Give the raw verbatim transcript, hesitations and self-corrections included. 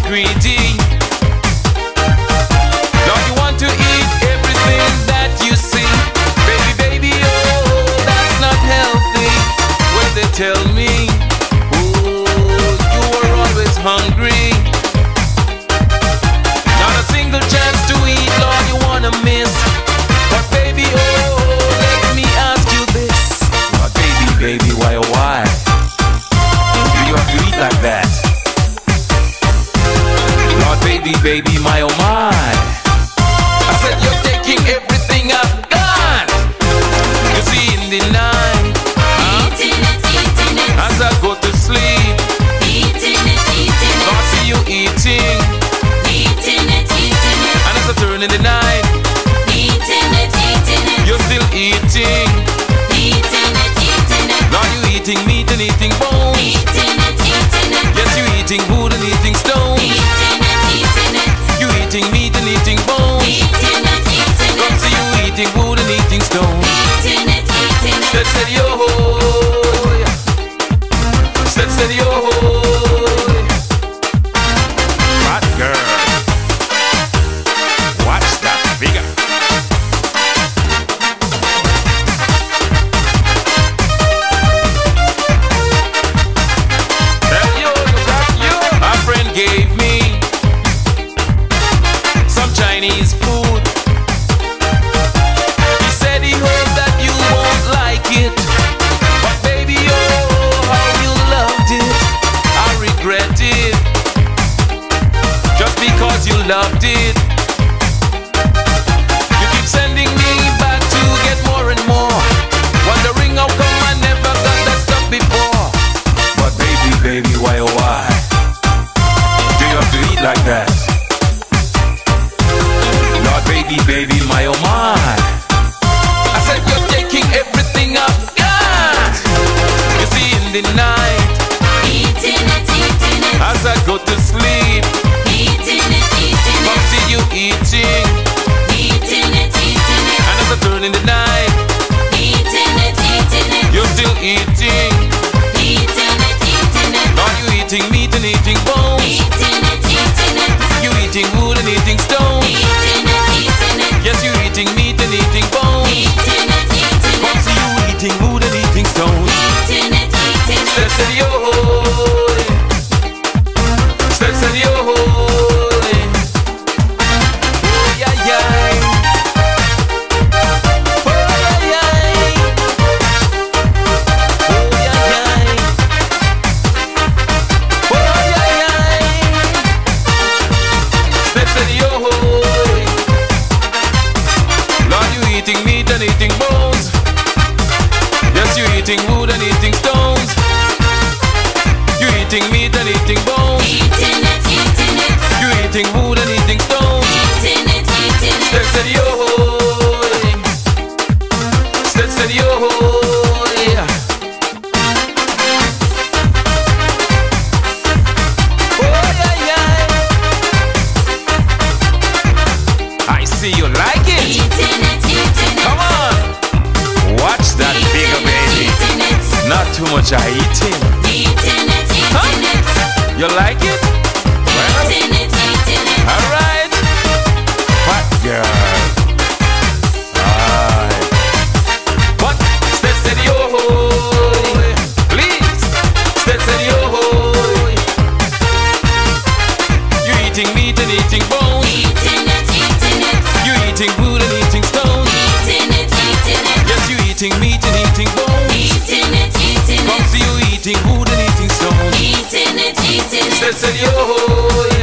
greedy. Lord, you want to eat everything that you see. Baby, baby, oh, that's not healthy. When they tell me, oh, you were always hungry. Not a single chance to eat, Lord, you wanna miss. But baby, oh, let me ask you this. But baby, baby, why, oh, why? Do you have to eat like that? Lord, baby, baby, my, oh, my. I said you're taking everything I've got. You see in the night, huh? Eating it, eating it. As I go to sleep, Eating it, eating it. Lord, see you eating. Eating it, eating it. And as I turn in the night, Eating it, eating it. you're still eating. Eating it, eating it. Lord, you eating meat and eating bones. Eating it, eating it. Yes, you eating wood and eating stones. Eating it, eating it. You eating meat and eating bones. Eating it, eating Come it. see you eating wood and eating stones. Eating it, eating it. Said, said, yo, said, said, yo. Hot girl, watch that figure. Tell you, that you. A friend gave me some Chinese food. He said he hoped that you won't like it, but baby, oh, how you loved it. I regret it, just because you loved it. You keep sending me back to get more and more, wondering how come I never got that stuff before. But baby, baby, why oh why do you have to eat like that? Lord, baby, baby, my oh my. I said you're taking everything I've got. You see in the night, Eating it, eating it. as I go to sleep, Eating it, eating come it. see you eating. Eating it, eating it. And as I turn in the night, Eating it, eating it. you're still eating. Eating it, eating it. Lord, you eating meat and eating bones. Eating it, eating it. You eating wood and eating stones. Eating it, eating it. Yes, you eating meat and eating bones. Eating it, eating Come it. see you eating wood and eating stones. Eating it, eating it. Said, said, yo, said, said, yo, oh, yeah, yeah, oh, yeah, yeah, oh, yeah, yeah, oh, yeah, yeah. Said, said, yo, Lord, you eating meat and eating bones. Yes, you eating wood and eating stones. You eating meat and eating bones. Eating it, eating it. You eating wood and eating stones. Eating it, eating it. Said, said, yo, said, said, yo, yeah. Oh, yeah, yeah. I see you like it. Eating it, eating it. Come on, watch that bigger baby. Eating it. Not too much I eating. Eating it, eating it. You like it? Well, Eating it, eating it. alright. Fat girl. Alright. What? Step said yo. Please. Step said yo. You eating meat and eating bones. Eating it, eating it. You eating wood and eating stones. Eating it, eating it. Yes, you eating meat and eating bones. Eating it, eating Come it. see you eating wood and eating stones. Eating it, eating it. Step said yo.